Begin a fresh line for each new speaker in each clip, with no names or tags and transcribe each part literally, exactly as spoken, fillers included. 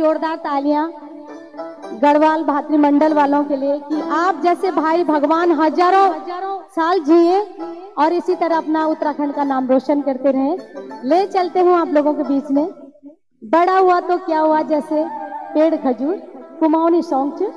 जोरदार तालियां गढ़वाल भातृमंडल वालों के लिए कि आप जैसे भाई भगवान हजारों साल जिए और इसी तरह अपना उत्तराखंड का नाम रोशन करते रहे। ले चलते हूँ आप लोगों के बीच में। बड़ा हुआ तो क्या हुआ, जैसे पेड़ खजूर कुमाऊनी सॉन्ग च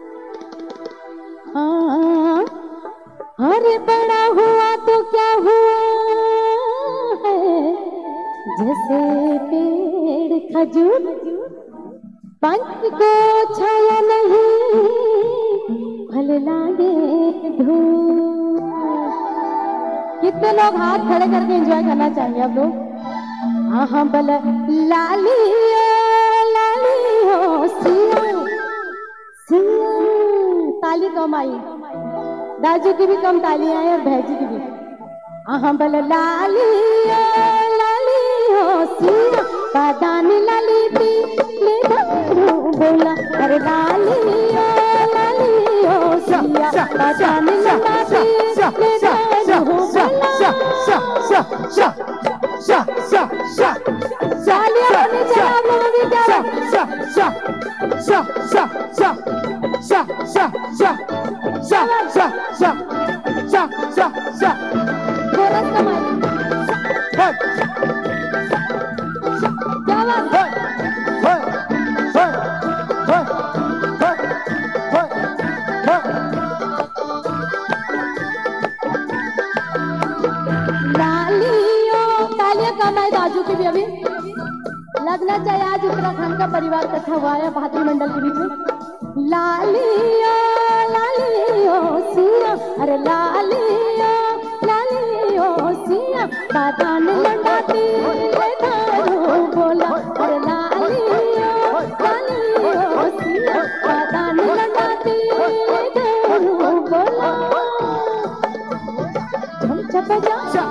अरे बड़ा हुआ तो क्या हुआ है, जैसे पेड़ खजूर पंख को छाया नहीं फल लागे धूप। कितने लोग हाथ खड़े करके एंजॉय करना चाहेंगे आप लोग? हाँ हाँ बल लाली लाली हो सिया सिया। ताली कम आई, दाजू की भी कम तालियां हैं और भैजी की भी। हाँ बल लाली लाली हो सिया बादान लाली थी बोला अरे लाली लाली हो सिया बादान लाली दाजू की भी अभी लगना चाहिए। आज उत्तराखंड का परिवार इकट्ठा हुआ है भातृमंडल के बीच में। लाली लाली ओ सिया अरे लाली लाली ओ सिया बादान लंडाती बोला अरे लाली लाली ओ सिया बादान लंडाती बोला झम छप जा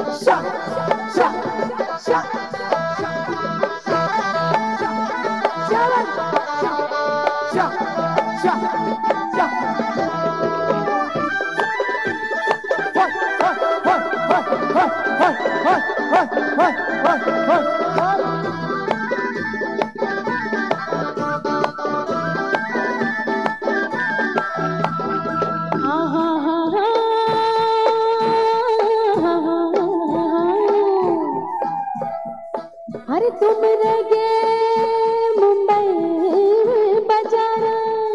अरे तुम रह गए मुंबई बाजारा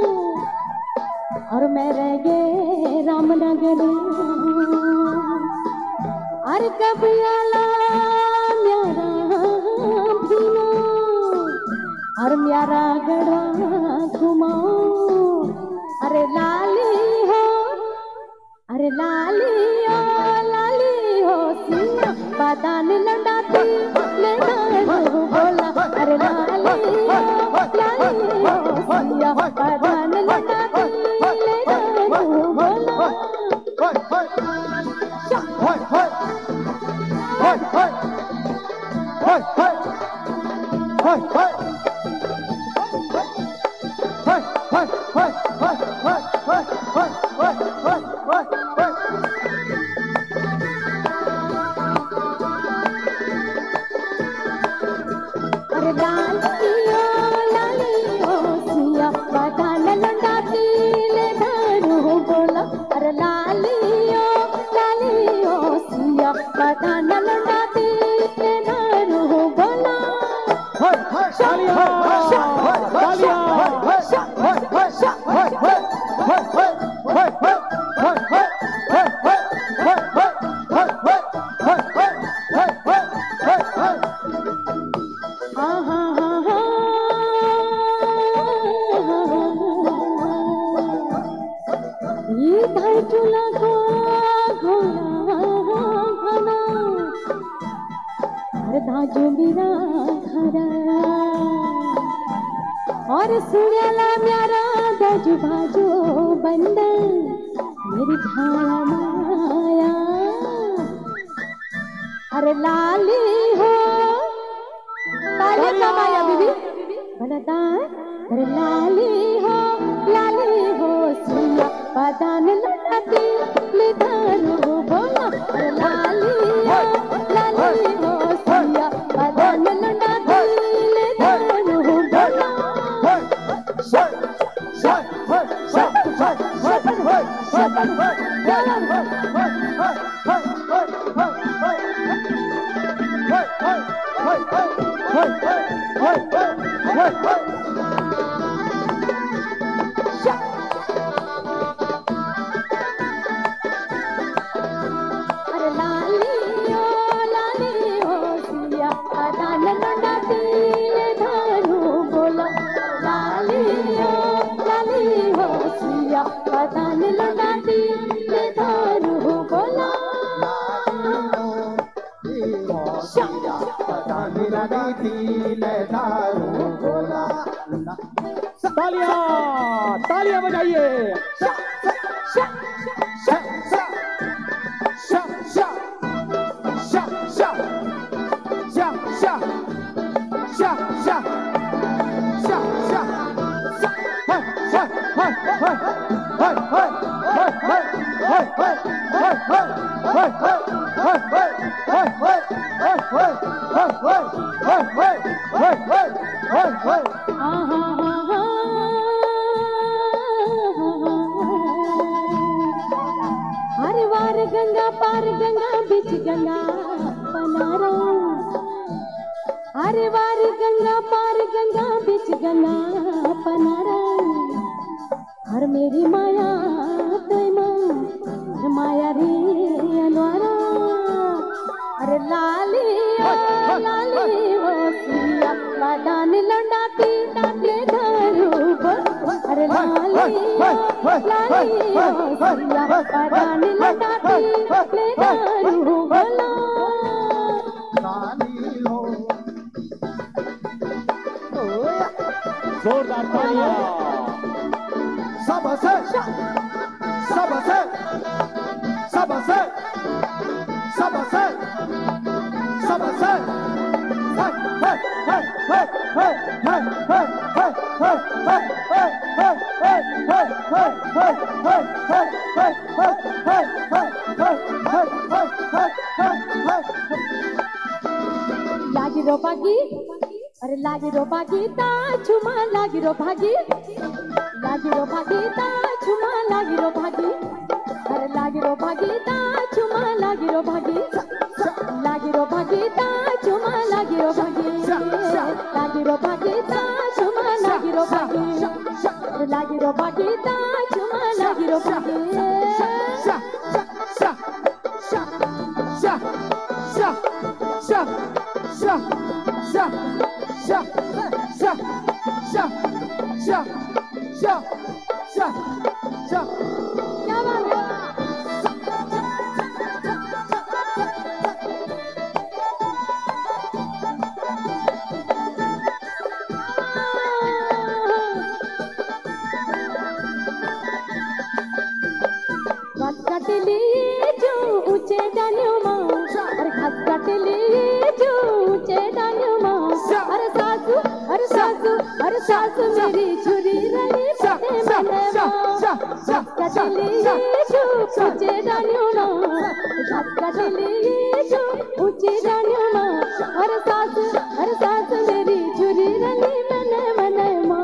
और मैं रह गए रामनगर। अरे कब आला म्यारा भीमा और म्यारा गढ़ा घुमाओ। अरे लाली हो अरे लाली ओ लाली हो सिया बादान लंडाती ले बोला अरे लाली लाली हो सिया बादान लंडाती ले बोला। अरे लाली लाली हो सिया बादान लंडाती ले बोला अरे लाली लाली हो सिया बादान लंडाती ले बोला। चूल्हा को घोड़ा खाना हर धाजू मेरा खरा और सुनेला म्यारा दाजू भाजो बंदर मेरी झाड़ा माया। अरे लाली हो ताली कमाया बीबी बनता अरे लाली हो लाली हो सिया बादान लंडाती ले बोला अरे लाली हो लाली हो सिया बादान लंडाती ले बोला। सिया पतान लौटाती ले दारू बोला
सिया पतान लौटाती ले दारू बोला। तालियां तालियां बजाइए।
हर वार गंगा पार गंगा बीच गंगा पनारा हर वार गंगा पार गंगा बीच गंगा पनारा हर मेरी माया तैमा माया रे अनवारा अरे लाली ओ लाली हो सिया पतान लौटाती ले दारू अरे लाली ओ लाली हो सिया पतान लौटाती ले दारू बोला
जोरदार तालियां। सबसे सबसे सबसे सबसे सबसे
लागी रो भागी अरे लागी रो भागी ता छुमा लागी रो भागी लागी रो भागी ता छुमा लागी रो भागी अरे लागी रो भागी ता छुमा लागी रो भागी लागी रो भागी ता छुमा लागी रो भागी लागी रो भागी ता छुमा लागी रो भागी लागी रो भागी ता छुमा लागी रो भागी कटली जो ऊंचे डालियों माँ अरे घास कटली जो ऊंचे डालियों माँ अरे सासू अरे सासू अरे सासू मेरी छुरी रली बने मने माँ घास कटली जो ऊंचे डालियों माँ घास कटली जो ऊंचे डालियों माँ अरे सासू अरे सासू मेरी छुरी रली बने मने माँ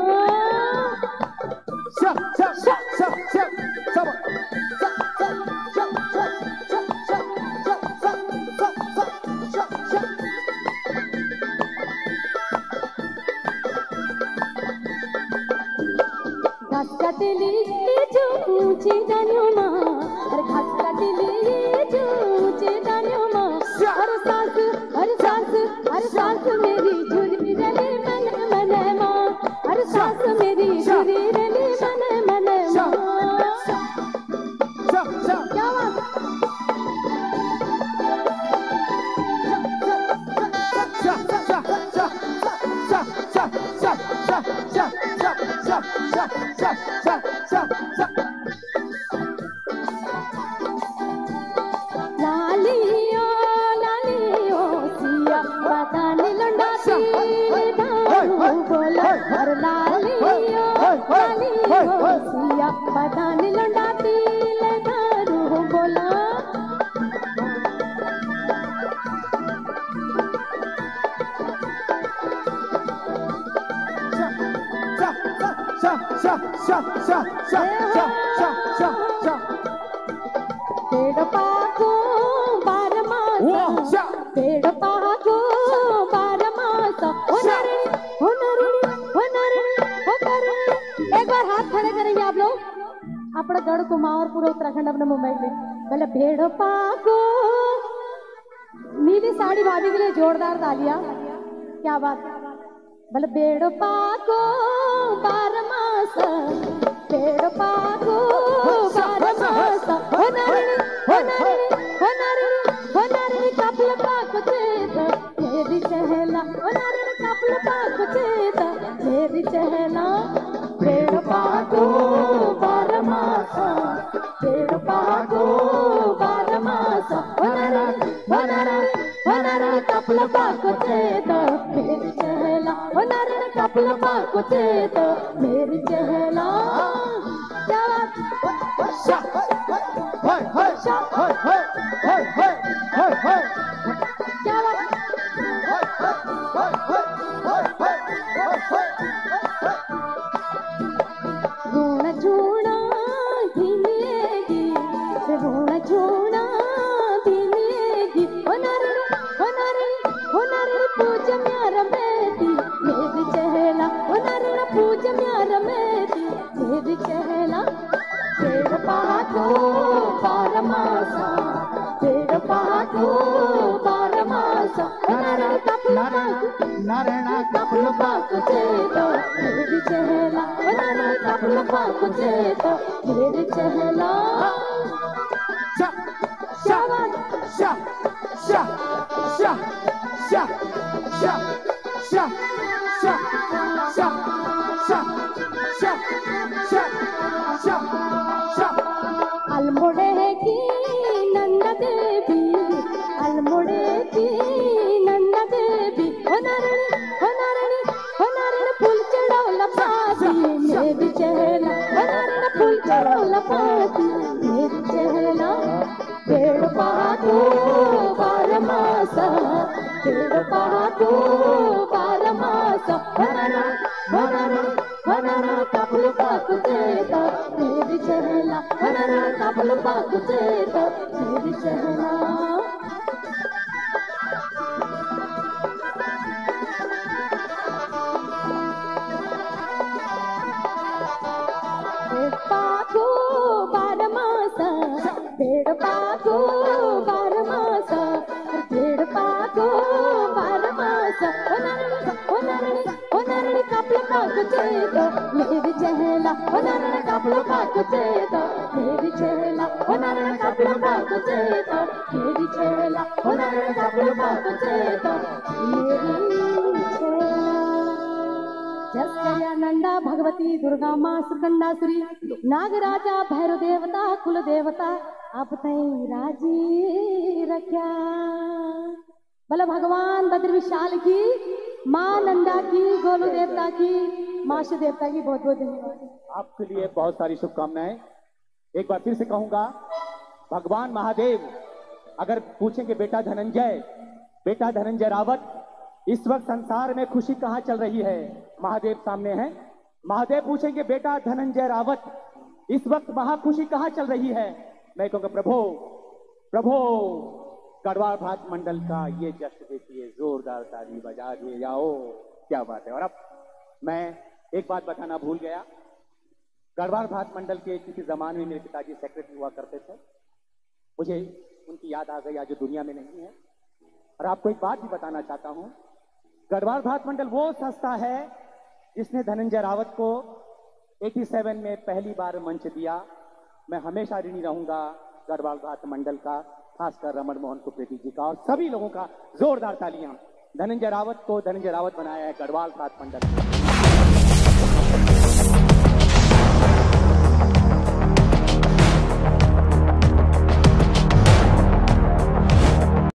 घास कटली जो ऊंची डालियों माँ अरे घास कटली जो ऊंची डालियों माँ अरे सासू अरे सासू अरे सासू मेरी झुरी रली मने मने माँ अरे सासू मेरी झुरी रली मने मने माँ क्या बात लाली ओ लाली ओ सिया पतान लौटाती ले दारू बोला अरे लाली ओ लाली ओ सिया पतान लौटाती ले दारू बोला पेड़ पाको बार मास पेड़ पाको बार मास होनरनी होनरनी होनरनी होनरनी एक बार हाथ खड़े करेंगे आप लोग अपना गढ़ कुमार पूरा उत्तराखंड अपने मुंबई में पहले भेड़ पाको नीली साड़ी भाभी के लिए जोरदार तालियां क्या बात भले भेड़ पाको बार मास पेड़ पाको पाको चेत मेरी चहला ओ नारण कपल पाको चेत मेरी चहला क्या बात
शा हाय हाय हाय हाय हाय हाय हाय हाय
क्या बात
हाय हाय हाय हाय हाय
रोना झूना धीमेगी रोना झूना धीमेगी ओ नारण ओ नारण ओ नारण पूज म्यार मेरी मेरी चहला ओ नारण पूज म्यार मेरी मेरी चहला पेड़ पाको बारमासा पेड़ पाको बारमासा नारण कपल
नारायण
कपल पाको चेतो मेरी चहला नारण कपल पाको चेतो मेरी चहला
शा शा शा शा शा शा शा शा शा शा शा शा शा शा शा
अल्मोड़े की नन्ना देवी अल्मोड़े की नन्ना देवी हो नारायण हो नारायण हो नारायण फूल चढ़ौला पाती मेरी चहला हो नारायण फूल चढ़ौला पाती मेरी चहला पेड़ पाको बारमासा पेड़ पाको बारमासा हो नारायण हो नारायण हो नारायण कपल पाको चेता मेरी चहला हो नारायण कपल पाको चेता मेरी चहला पेड़ पाको बारमासा पेड़ पाको बारमासा पेड़ पाको बारमासा ओ नारायण ओ नारायण ओ नारायण कपल पाको चेतो मेरी चहला ओ नारायण कपल पाको चेतो मेरी चहला ओ नारायण कपल पाको चेतो मेरी चहला ओ नारायण कपल पाको चेतो मेरी चहला जस कल्यानंदा भगवती दुर्गा माँ सुकंडासुरी नागराजा भैरव देवता कुल देवता आप तई राजी रख्या बोले भगवान बद्र विशाल की माँ नंदा की गोलू देवता की माँ शिव देवता की बहुत बहुत धन्यवाद।
आपके लिए बहुत सारी शुभकामनाएं। एक बार फिर से कहूंगा, भगवान महादेव अगर पूछेंगे बेटा धनंजय बेटा धनंजय रावत इस वक्त संसार में खुशी कहाँ चल रही है, महादेव सामने है। महादेव पूछेंगे बेटा धनंजय रावत इस वक्त वहां खुशी कहाँ चल रही है, मैं कहूँगा प्रभु प्रभु गढ़वाल भात मंडल का ये जश्न देखिए, जोरदार ताली बजा दिए जाओ, क्या बात है। और अब मैं एक बात बताना भूल गया, गढ़वाल भात मंडल के किसी जमाने में मेरे पिताजी सेक्रेटरी हुआ करते थे, मुझे उनकी याद आ गई आज जो दुनिया में नहीं है। और आपको एक बात भी बताना चाहता हूँ, गढ़वाल भात मंडल वो संस्था है जिसने धनंजय रावत को सत्तासी में पहली बार मंच दिया। मैं हमेशा ऋणी रहूंगा गढ़वाल भात मंडल का, खासकर रमन मोहन कुपरेती जी का और सभी लोगों का। जोरदार तालियां। धनंजय रावत को धनंजय रावत बनाया है गढ़वाल भात मंडल।